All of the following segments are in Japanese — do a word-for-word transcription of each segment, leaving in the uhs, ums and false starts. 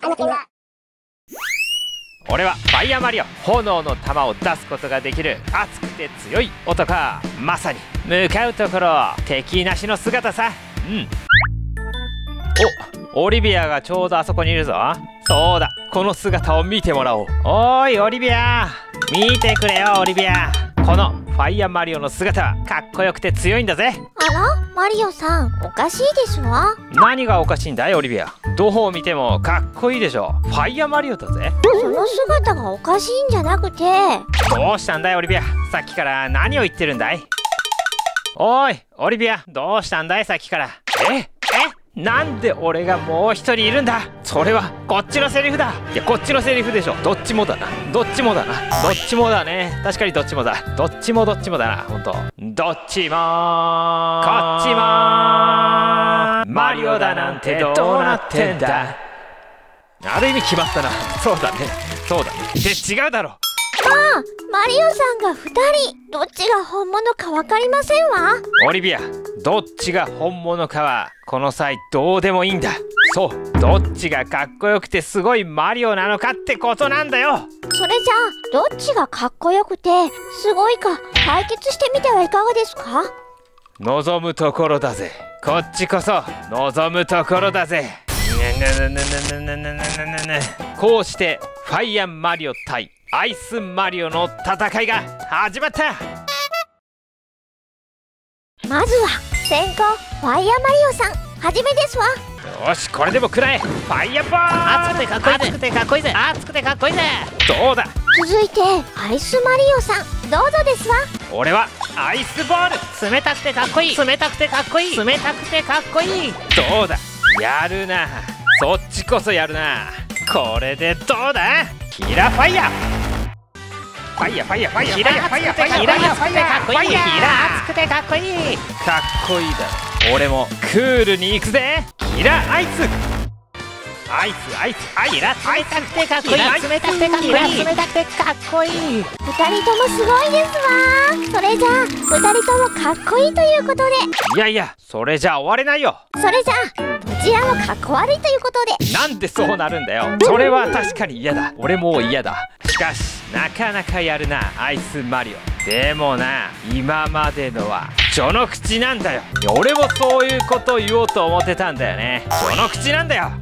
あなたは俺はファイヤーマリオ。炎の玉を出すことができる熱くて強い男。まさに向かうところ敵なしの姿さ。うん。お、オリビアがちょうどあそこにいるぞ。そうだ、この姿を見てもらおう。おーいオリビア、見てくれよオリビア。このファイヤーマリオの姿はかっこよくて強いんだぜ。 あら、マリオさんおかしいですわ。 何がおかしいんだいオリビア。どう見てもかっこいいでしょ。ファイヤーマリオだぜ。 その姿がおかしいんじゃなくて。 どうしたんだいオリビア。さっきから何を言ってるんだい。おいオリビア、どうしたんだいさっきから。ええ、なんで俺がもう一人いるんだ。それはこっちのセリフだ。いやこっちのセリフでしょ。どっちもだな、どっちもだな、どっちもだね。確かにどっちもだ。どっちもどっちもだな、ほんと。どっちもこっちもマリオだなんてどうなってんだ。ある意味決まったな。そうだね、そうだね。って違うだろ。 ああ、マリオさんがふたり。どっちが本物か分かりませんわ。 オリビア、どっちが本物かはこの際どうでもいいんだ。そう、どっちがかっこよくてすごいマリオなのかってことなんだよ。 それじゃあどっちがかっこよくてすごいか対決してみてはいかがですか。 望むところだぜ。こっちこそ望むところだぜ。こうしてファイヤーマリオ対アイスマリオの戦いが始まった。 まずは先行ファイヤーマリオさんはじめですわ。 よし、これでも食らえ。ファイヤーボール。 熱くてかっこいいぜ。熱くてかっこいいぜ。熱くてかっこいいぜ。 どうだ。 続いてアイスマリオさんどうぞですわ。 俺はアイスボール。 冷たくてかっこいい。冷たくてかっこいい。冷たくてかっこいい。 どうだ、やるな。そっちこそやるな。これでどうだ。キラファイヤーファイヤーファイヤーファイヤーファイヤーファイヤーファイヤーファイヤーファイヤーファイヤー。 熱くてかっこいい。 かっこいいだろ。俺もクールに行くぜ。キラアイスアイスアイスアイス。 冷たくてかっこいい。冷たくてかっこいい。冷たくてかっこいい。 ふたりともすごいですわ。それじゃあふたりともかっこいいということで。 いやいや、それじゃ終われないよ。 それじゃあどちらもかっこ悪いということで。 なんでそうなるんだよ。それは確かに嫌だ。俺も嫌だ。しかしなかなかやるなアイスマリオ。でもな、今までのは序の口なんだよ。いや俺もそういうこと言おうと思ってたんだよね。序の口なんだよ。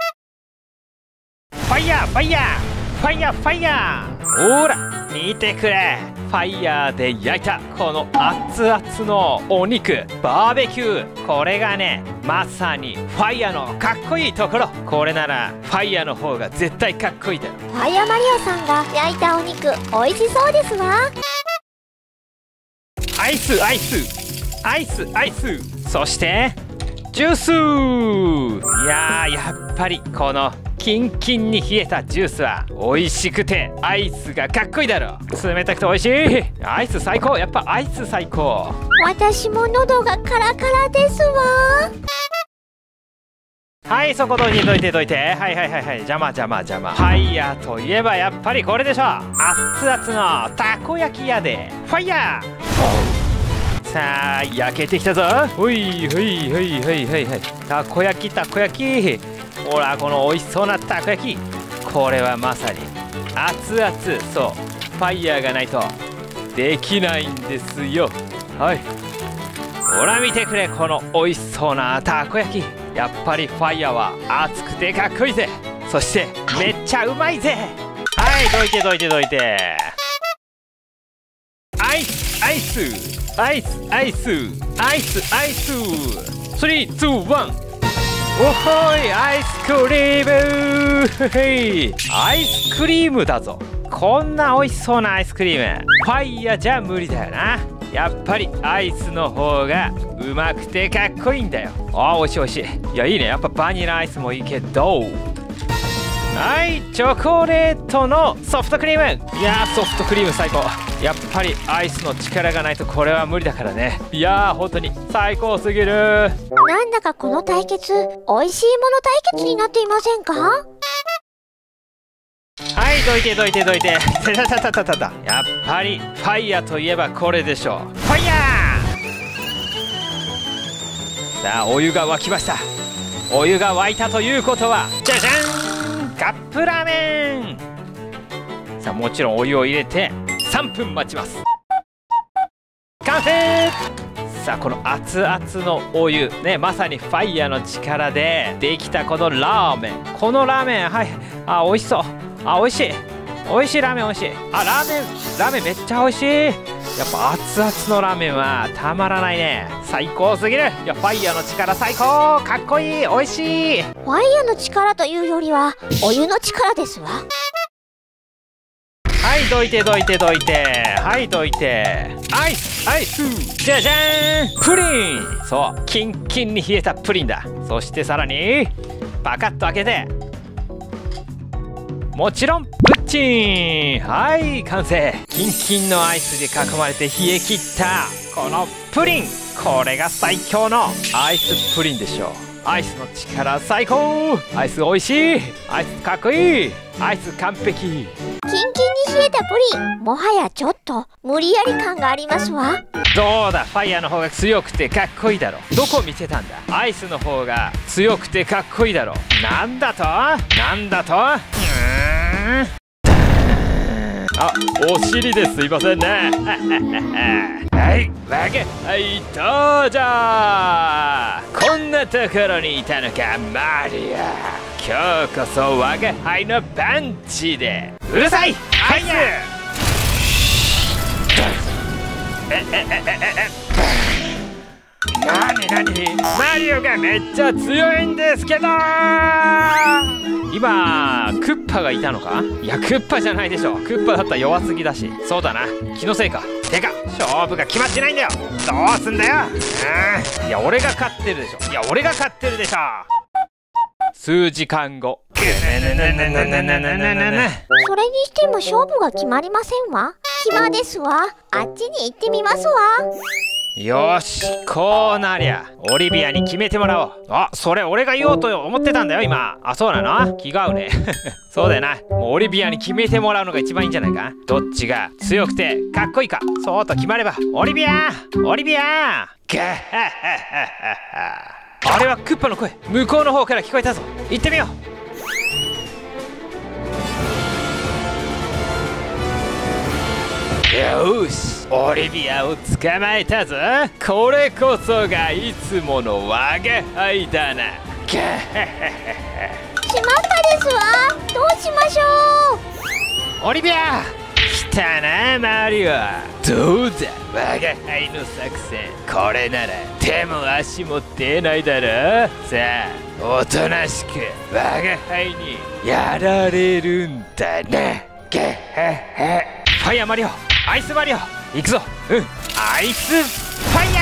ファイヤーファイヤーファイヤーファイヤー。ほら見てくれ。ファイヤーで焼いたこの熱々のお肉、バーベキュー。これがね、まさにファイヤーのかっこいいところ。これならファイヤーの方が絶対かっこいいだよ。 ファイヤーマリオさんが焼いたお肉美味しそうですわ。 アイスアイスアイスアイス、そしてジュース。いやー、やっぱりこのキンキンに冷えたジュースは美味しくてアイスがかっこいいだろ。冷たくて美味しい。アイス最高。やっぱアイス最高。 私も喉がカラカラですわ。 はい、そこどいてどいてどいて。はいはいはいはい、邪魔邪魔邪魔。ファイヤーといえばやっぱりこれでしょ。熱々のたこ焼き屋でファイヤー。さあ焼けてきたぞ。ほいほいほいほいほいほい。たこ焼きたこ焼き。ほらこの美味しそうなたこ焼き。これはまさに熱々。そうファイヤーがないとできないんですよ。はい、ほら見てくれ、この美味しそうなたこ焼き。やっぱりファイヤーは熱くてかっこいいぜ。そしてめっちゃうまいぜ。はい、どいてどいてどいて。アイスアイスアイスアイスアイスアイス。スリーツーワン。おほい、アイスクリーム。へい、アイスクリームだぞ。こんな美味しそうなアイスクリームファイヤーじゃ無理だよな。やっぱりアイスの方がうまくてかっこいいんだよ。あー、美味しい美味しい。いやいいね、やっぱバニラアイスもいいけど。はい、チョコレートのソフトクリーム。いやー、ソフトクリーム最高。やっぱりアイスの力がないとこれは無理だからね。いやー、本当に最高すぎる。 なんだかこの対決美味しいもの対決になっていませんか。 はい、どいてどいてどいて。たたたたたた。やっぱりファイヤーといえばこれでしょう。ファイヤー。さあお湯が沸きました。お湯が沸いたということはじゃじゃん、 カップラーメン。さあもちろんお湯を入れてさんぷん待ちます。完成。さあこの熱々のお湯ね、まさにファイヤーの力でできたこのラーメン。このラーメン、はい、あ、美味しそう。あ、美味しい美味しいラーメン、美味しい。あ、ラーメンラーメンめっちゃ美味しい。やっぱ熱々のラーメンはたまらないね。最高すぎる。いや、ファイヤーの力最高、かっこいい、美味しい。 ファイヤーの力というよりはお湯の力ですわ。 はいどいてどいてどいて、はいどいて。アイスアイス、じゃじゃーん、プリン。そうキンキンに冷えたプリンだ。そしてさらにパカッと開けて、もちろんプッチン。はい完成。キンキンのアイスで囲まれて冷え切ったこのプリン、これが最強のアイスプリンでしょう。アイスの力最高。アイス美味しい。アイスかっこいい。アイス完璧。 キンキンに冷えたプリン、もはやちょっと無理やり感がありますわ。 どうだ、ファイヤーの方が強くてかっこいいだろ。どこ見てたんだ。アイスの方が強くてかっこいいだろ。なんだとなんだと。うーん、あ、お尻ですいませんね。はいわけ、はいどうぞ。こんなところにいたのかマリア。今日こそ我が輩のパンチでうるさいアイス。えええええ、なになに、マリオがめっちゃ強いんですけど。今クッパがいたのか。いやクッパじゃないでしょ。クッパだったら弱すぎだし。そうだな、気のせいか。てか勝負が決まってないんだよ。どうすんだよ。うん、いや俺が勝ってるでしょ。いや俺が勝ってるでしょ。数時間後。それにしても勝負が決まりませんわ。暇ですわ。あっちに行ってみますわ。 よし、こうなりゃオリビアに決めてもらおう。あ、それ俺が言おうと思ってたんだよ今。あ、そうなの。気が合うね。そうだよな、もうオリビアに決めてもらうのが一番いいんじゃないか。どっちが強くてかっこいいか、そうと決まれば。オリビアオリビアガッハッハッハッハ。あれはクッパの声、向こうの方から聞こえたぞ。行ってみよう。よし、オリビアを捕まえたぞ。これこそがいつもの我が輩だな。ガッハッハッハ。 しまったですわ。どうしましょう。 オリビア来たなマリオ。どうだ我が輩の作戦。これなら手も足も出ないだろ。さあおとなしく我が輩にやられるんだな。ガッハッハ。ファイヤーマリオ、アイスマリオ行くぞ。うん、アイスファイヤ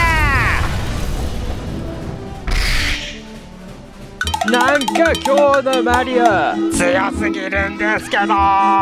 ー。なんか今日のマリオ強すぎるんですけど。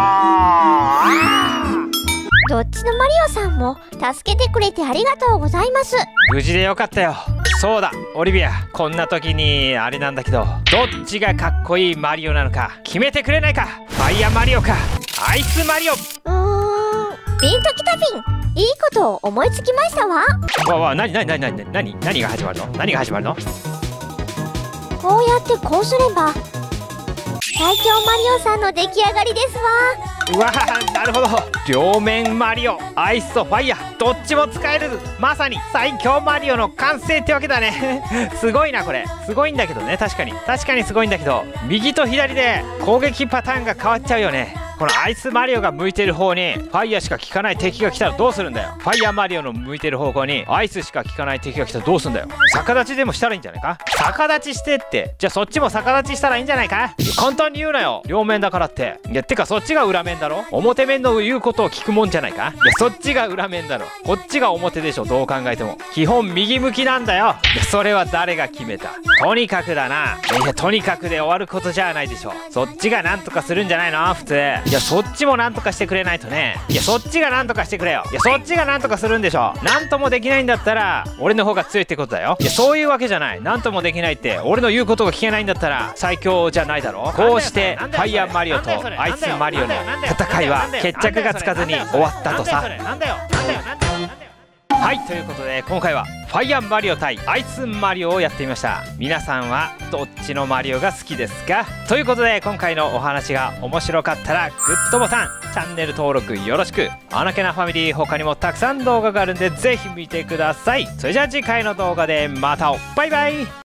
どっちのマリオさんも助けてくれてありがとうございます。 無事でよかったよ。そうだオリビア、こんな時にあれなんだけど、どっちがかっこいいマリオなのか決めてくれないか。ファイヤーマリオかアイスマリオ。 うーん、ピンときたピン。いいことを思いつきましたわ。 わわ、なになになになになに何が始まるの。何が始まるの。 こうやってこうすれば最強マリオさんの出来上がりですわ。 うわー、なるほど。両面マリオ、アイスとファイヤーどっちも使える。まさに最強マリオの完成ってわけだね。すごいなこれ。すごいんだけどね。確かに確かにすごいんだけど、右と左で攻撃パターンが変わっちゃうよね。このアイスマリオが向いてる方にファイヤーしか効かない敵が来たらどうするんだよ。ファイヤーマリオの向いてる方向にアイスしか効かない敵が来たらどうするんだよ。逆立ちでもしたらいいんじゃないか。逆立ちしてって、じゃあそっちも逆立ちしたらいいんじゃないか。いや簡単に言うなよ、両面だからって。いやてかそっちが裏面だろ。表面の言うことを聞くもんじゃないか。いやそっちが裏面だろ、こっちが表でしょ。どう考えても基本右向きなんだよ。いやそれは誰が決めた。とにかくだな。いやとにかくで終わることじゃないでしょ。そっちがなんとかするんじゃないの普通。いやそっちもなんとかしてくれないとね。いやそっちがなんとかしてくれよ。いやそっちがなんとかするんでしょ。なんともできないんだったら俺の方が強いってことだよ。いやそういうわけじゃない。なんともできないって俺の言うことが聞けないんだったら最強じゃないだろ。こうしてファイヤーマリオとアイスマリオの戦いは決着がつかずに終わったとさ。はい、ということで今回はファイヤーマリオ対アイスマリオをやってみました。皆さんはどっちのマリオが好きですか？ということで今回のお話が面白かったらグッドボタン、チャンネル登録よろしく。アナケナファミリー他にもたくさん動画があるんでぜひ見てください。それじゃあ次回の動画でまた。バイバイ。